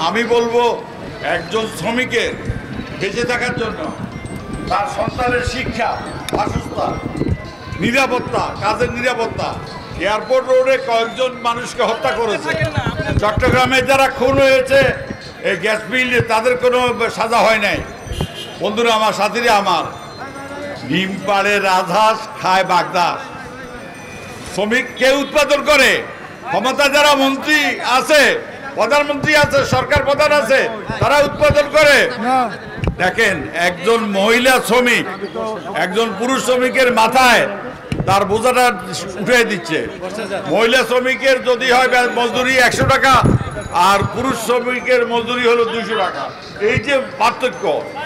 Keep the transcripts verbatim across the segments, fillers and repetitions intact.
আমি বলবো একজন শ্রমিকের বেঁচে থাকার জন্য তার সন্তানের শিক্ষা, বাসস্থান, নিরাপত্তা, কাজের নিরাপত্তা। এয়ারপোর্ট রোডে কয়েকজন মানুষকে হত্যা করেছে, চট্টগ্রামে যারা খুন হয়েছে এই গ্যাস মিল, তাদের কোনো সাজা হয় নাই। বন্ধুরা আমার, সাথীরা আমার, ডিম পাড়ে রাজহাঁস, খায় বাগদাস। শ্রমিক কে উৎপাদন করে? ক্ষমতা যারা মন্ত্রী আছে, প্রধানমন্ত্রী আছে, সরকার প্রধান আছে, তারা উৎপাদন করে। দেখেন, একজন মহিলা শ্রমিক একজন পুরুষ শ্রমিকের মাথায় তার বোঝাটা উঠে দিচ্ছে। মহিলা শ্রমিকের যদি হয় মজদুরি একশো টাকা, আর পুরুষ শ্রমিকের মজদুরি হলো দুইশো টাকা। এই যে পার্থক্য,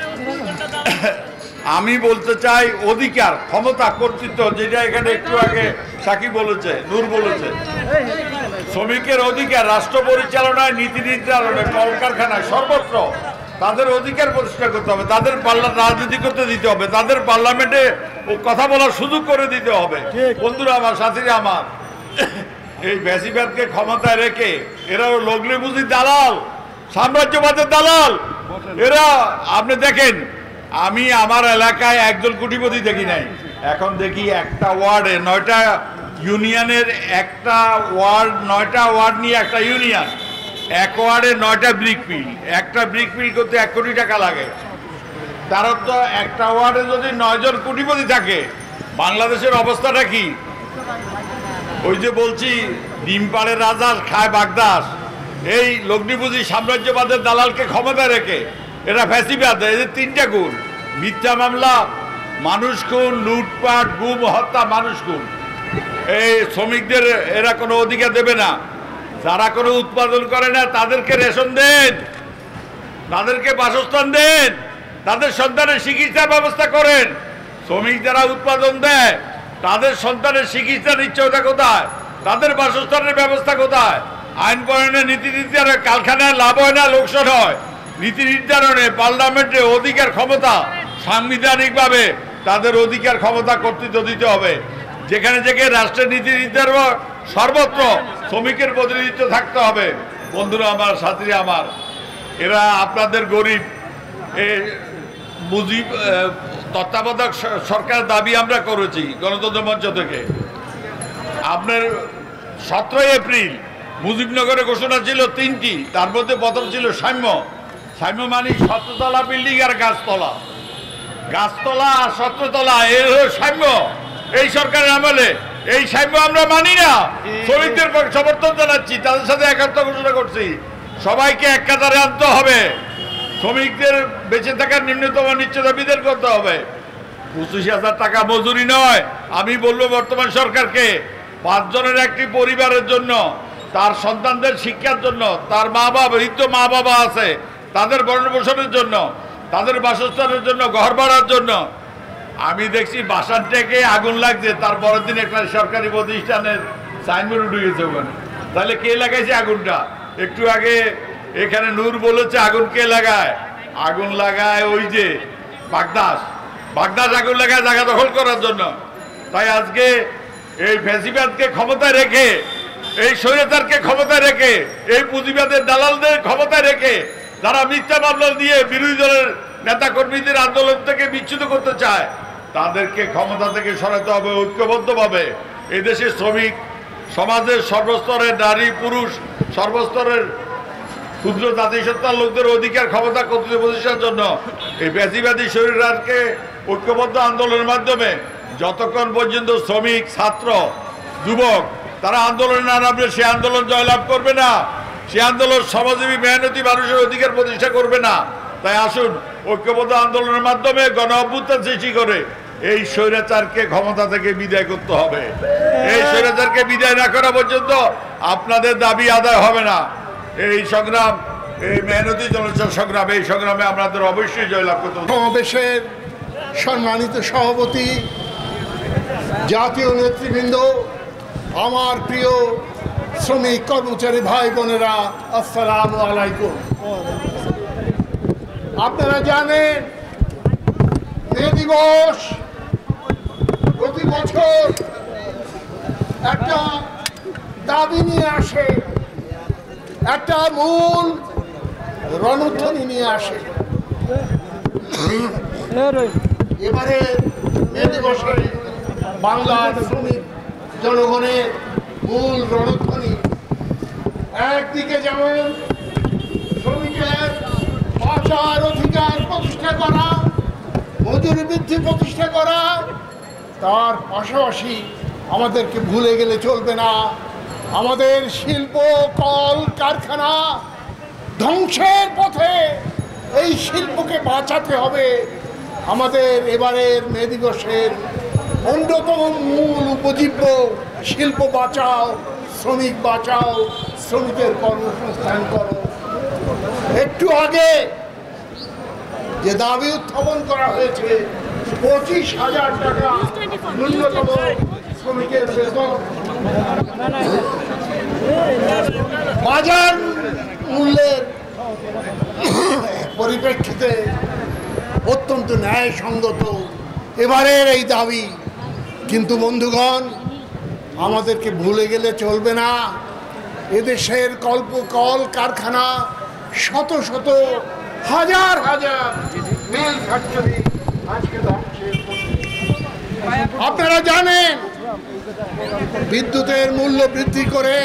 আমি বলতে চাই অধিকার, ক্ষমতা, কর্তৃত্ব, যেটা এখানে একটু আগে সাকিব বলেছে, নূর বলেছে, শ্রমিকের অধিকার রাষ্ট্র পরিচালনায়, নীতি নির্ধারণে, কলকারখানায়, সর্বত্র তাদের অধিকার প্রতিষ্ঠা করতে হবে, তাদের রাজনীতি করতে দিতে হবে, তাদের পার্লামেন্টে কথা বলার সুযোগ করে দিতে হবে। বন্ধুরা আমার, সাথীরা আমার, এই ফ্যাসিবাদকে ক্ষমতায় রেখে এরা লগ্নি বুঝি দালাল, সাম্রাজ্যবাদের দালাল এরা। আপনি দেখেন, আমি আমার এলাকায় একজন কোটিপতি দেখি নাই, এখন দেখি একটা ওয়ার্ডে নয়টা ইউনিয়নের, একটা ওয়ার্ড নয়টা ওয়ার্ড নিয়ে একটা ইউনিয়ন, এক ওয়ার্ডে নয়টা ব্রিক মিল। একটা ব্রিক মিল করতে এক কোটি টাকা লাগে। তার অর্থ একটা ওয়ার্ডে যদি নয়জন কোটিপতি থাকে, বাংলাদেশের অবস্থাটা কি? ওই যে বলছি, ডিম পাড়ে রাজহাঁস, খায় বাগদাস। এই লগ্নিপুঁজি সাম্রাজ্যবাদের দালালকে ক্ষমতা রেখে এরা ফ্যাসিবাদ। এদের তিনটা গুণ: মিথ্যা মামলা, মানুষ খুন, লুটপাট, গুম, হত্যা, মানুষ খুন। এই শ্রমিকদের এরা কোনো অধিকার দেবে না। যারা কোনো উৎপাদন করে না তাদেরকে রেশন দেন, তাদেরকে বাসস্থান দেন, তাদের সন্তানের চিকিৎসার ব্যবস্থা করেন। শ্রমিক যারা উৎপাদন দেয় তাদের সন্তানের চিকিৎসা নিশ্চয়তা কোথায়? তাদের বাসস্থানের ব্যবস্থা কোথায়? আইন প্রণয়নে, নীতি নির্ধারণে, কারখানায় লাভ হয় না, লোকসান হয়। নীতি নির্ধারণে, পার্লামেন্টে অধিকার, ক্ষমতা, সাংবিধানিকভাবে তাদের অধিকার, ক্ষমতা, কর্তৃত্ব দিতে হবে। যেখানে যেখানে রাষ্ট্রের নীতি নির্ধারণ, সর্বত্র শ্রমিকের প্রতিনিধিত্ব থাকতে হবে। বন্ধুরা আমার, সাথীরা আমার, এরা আপনাদের গরিব। মুজিব তত্ত্বাবধায়ক সরকার দাবি আমরা করেছি গণতন্ত্র মঞ্চ থেকে। আপনার সতেরোই এপ্রিল মুজিবনগরে ঘোষণা ছিল তিনটি, তার মধ্যে প্রথম ছিল সাম্য। সাম্য মানে সতেরোতলা বিল্ডিং আর গাছতলা, গাছতলা আর সতেরোতলা, এর হলো সাম্য। এই সরকারের আমলে এই সাম্য আমরা মানি না। শ্রমিকদের সমর্থন জানাচ্ছি, তাদের সাথে একাত্ম ঘোষণা করছি। সবাইকে এক কাতারে আনতে হবে। শ্রমিকদের বেঁচে থাকার নিম্নতম নিশ্চয়তা বিধান করতে হবে। পঁচিশ হাজার টাকা মজুরি নয়। আমি বলবো বর্তমান সরকারকে, পাঁচজনের একটি পরিবারের জন্য, তার সন্তানদের শিক্ষার জন্য, তার মা বাবা, বৃদ্ধ মা বাবা আছে, তাদের ভরণপোষণের জন্য, তাদের বাসস্থানের জন্য, ঘর ভাড়ার জন্য। আমি দেখছি বাসার থেকে আগুন লাগছে, তার পরের দিন একটা সরকারি প্রতিষ্ঠানের সাইনবোর্ড উঠে গেছে ওখানে। তাহলে কে লাগাইছে আগুনটা? একটু আগে এখানে নূর বলেছে আগুন কে লাগায়? আগুন লাগায় ওই যে বাগদাস। বাগদাস আগুন লাগায় জায়গা দখল করার জন্য। তাই আজকে এই ফ্যাসিবাদকে ক্ষমতায় রেখে, এই স্বৈরাচারকে ক্ষমতায় রেখে, এই পুঁজিবাদের দালালদের ক্ষমতায় রেখে, যারা মিথ্যা মামলা দিয়ে বিরোধী দলের নেতা কর্মীদের আন্দোলন থেকে বিচ্যুত করতে চায়, তাদেরকে ক্ষমতা থেকে সরাতে হবে ঐক্যবদ্ধভাবে। এদেশের শ্রমিক সমাজের সর্বস্তরের নারী পুরুষ, সর্বস্তরের ক্ষুদ্র জাতিসত্তার লোকদের অধিকার, ক্ষমতা, কর্তৃত্ব প্রতিষ্ঠার জন্য এই ফ্যাসিবাদী শরীরকে ঐক্যবদ্ধ আন্দোলনের মাধ্যমে যতক্ষণ পর্যন্ত শ্রমিক, ছাত্র, যুবক তারা আন্দোলনে না নামবে, সে আন্দোলন জয়লাভ করবে না। সে আন্দোলন সমাজজীবী মেহনতি মানুষের অধিকার প্রতিষ্ঠা করবে না। তাই আসুন ঐক্যবদ্ধ আন্দোলনের মাধ্যমে গণ অভ্যুত্থান সৃষ্টি করে এই স্বৈরাচারকে ক্ষমতা থেকে বিদায় করতে হবে। এই স্বৈরাচারকে বিদায় না করা পর্যন্ত আপনাদের দাবি আদায় হবে না। এই সংগ্রাম, এই মেহনতি জনতার সংগ্রাম, এই সংগ্রামে আমাদের অবশ্যই জয়লাভ করতে হবে। সমাবেশের সম্মানিত সভাপতি, জাতীয় নেতৃবৃন্দ, আমার প্রিয় শ্রমিক কর্মচারী ভাই বোনেরা, আসসালামু আলাইকুম। আপনারা জানেন মে দিবস প্রতি বছর একটা দাবি নিয়ে আসে, একটা মূল গণউত্থানই নিয়ে আসে। এবারে মে দিবসে বাংলার শ্রমিক জনগণের মূল রণধ্বনি একদিকে যেমন শ্রমিকের বাঁচার অধিকার প্রতিষ্ঠা করা, মজুরি বৃদ্ধি প্রতিষ্ঠা করা, তার পাশাপাশি আমাদেরকে ভুলে গেলে চলবে না আমাদের শিল্প কল কারখানা ধ্বংসের পথে। এই শিল্পকে বাঁচাতে হবে। আমাদের এবারের মে দিবসের অন্যতম মূল উপজীব্য শিল্প বাঁচাও, শ্রমিক বাঁচাও, শ্রমিকের কর্মসংস্থান করো। একটু আগে যে দাবি উত্থাপন করা হয়েছে পঁচিশ হাজার টাকা ন্যূনতম শ্রমিকের বেতন, বাজার মূল্যের পরিপ্রেক্ষিতে অত্যন্ত ন্যায়সঙ্গত এবারের এই দাবি। কিন্তু বন্ধুগণ, আমাদেরকে ভুলে গেলে চলবে না এদেশের কল্প কল কারখানা, শত শত হাজার হাজার মিল ফ্যাক্টরি আজকে ধ্বংসের পথে। আপনারা জানেন বিদ্যুতের মূল্য বৃদ্ধি করে,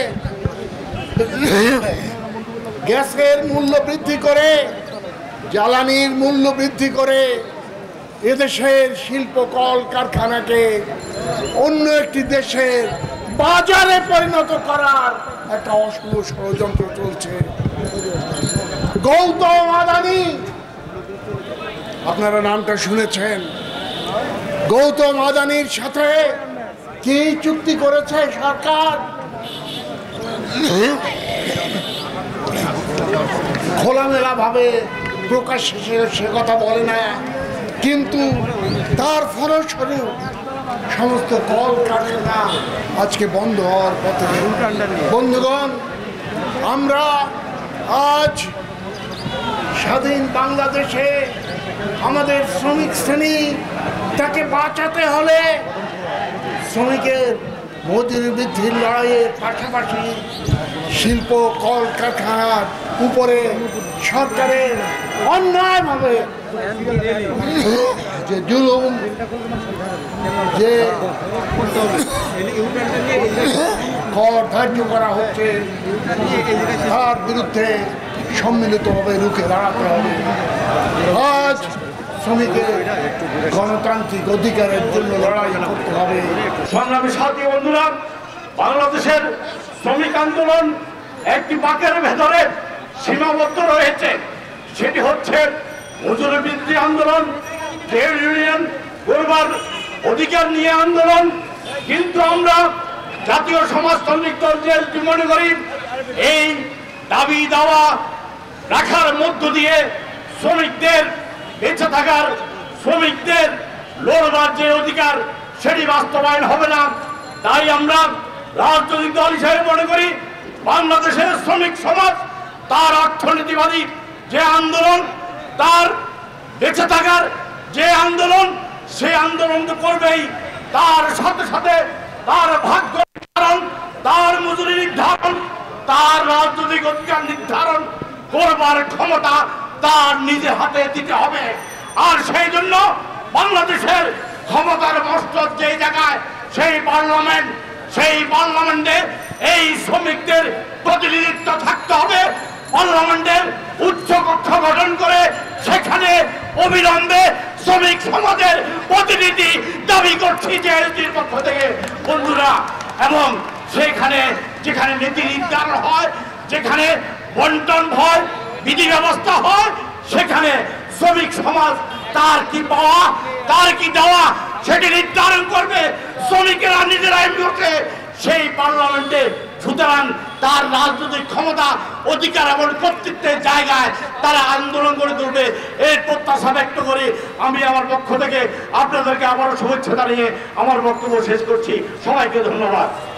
গ্যাসের মূল্য বৃদ্ধি করে, জ্বালানির মূল্য বৃদ্ধি করে এদেশের শিল্প কল কারখানাকে অন্য একটি দেশের বাজারে পরিণত করার একটা অশুভ ষড়যন্ত্র চলছে। গৌতম আদানি, আপনারা নামটা শুনেছেন। গৌতম আদানির সাথে কি চুক্তি করেছে সরকার? খোলামেলা ভাবে প্রকাশ্যে সে কথা বলে না, কিন্তু তার ফলস্বরূপ সমস্ত কল কারখানা আজকে বন্ধ হওয়ার পথে। বন্ধুগণ, আমরা আজ স্বাধীন বাংলাদেশে আমাদের শ্রমিক শ্রেণী তাকে বাঁচাতে হলে শ্রমিকের মজুরি বৃদ্ধির লড়াইয়ের পাশাপাশি শিল্প কল কারখানার উপরে সরকারের অন্যায়ভাবে যে জুলুম, যে কর ধার্য করা হচ্ছে তার বিরুদ্ধে সম্মিলিতভাবে রুখে দাঁড়াতে হবে। আজ শ্রমিকের গণতান্ত্রিক অধিকারের জন্য লড়াই করতে হবে। সংগ্রামী সাথী বন্ধুরা, বাংলাদেশের শ্রমিক আন্দোলন একটি বাঁকের ভেতরে সীমাবদ্ধ রয়েছে। সেটি হচ্ছে মজুরি বৃদ্ধি আন্দোলন, ট্রেড ইউনিয়ন করবার অধিকার নিয়ে আন্দোলন। কিন্তু আমরা জাতীয় সমাজতান্ত্রিক দল যে মনে করি এই দাবি দাওয়া রাখার মধ্য দিয়ে শ্রমিকদের বেঁচে থাকার, শ্রমিকদের লড়বার যে অধিকার সেটি বাস্তবায়ন হবে না। তাই আমরা রাজনৈতিক দল হিসেবে মনে করি বাংলাদেশের শ্রমিক সমাজ তার অর্থনীতিবাদী যে আন্দোলন, তার বেঁচে থাকার যে আন্দোলন, সেই আন্দোলন তো করবেই। তার সাথে সাথে তার ভাগ্য নির্ধারণ, তার মজুরি নির্ধারণ, তার রাজনৈতিক অধিকার নির্ধারণ করবার ক্ষমতা তার নিজের হাতে দিতে হবে। আর সেই জন্য বাংলাদেশের ক্ষমতার মস্তক যে জায়গায়, সেই পার্লামেন্ট, সেই পার্লামেন্টে এই শ্রমিকদের প্রতিনিধিত্ব থাকতে হবে। পার্লামেন্টের উচ্চ কক্ষ গঠন করে সেখানে অবিলম্বে শ্রমিক সমাজের প্রতিনিধি দাবি করছি জেএসডির পক্ষ থেকে বন্ধুরা। এবং সেখানে যেখানে নীতি নির্ধারণ হয়, যেখানে বন্টন হয়, বিধি ব্যবস্থা হয়, সেখানে শ্রমিক সমাজ তার কি পাওয়া, তার কি দেওয়া সেটি নির্ধারণ করবে শ্রমিকেরা নিজেরাই বসে সেই পার্লামেন্টে। সুতরাং তার রাজনৈতিক ক্ষমতা, অধিকার এবং কর্তৃত্বের জায়গায় তারা আন্দোলন করে তুলবে, এই প্রত্যাশা ব্যক্ত করে আমি আমার পক্ষ থেকে আপনাদেরকে আবারও শুভেচ্ছা জানিয়ে আমার বক্তব্য শেষ করছি। সবাইকে ধন্যবাদ।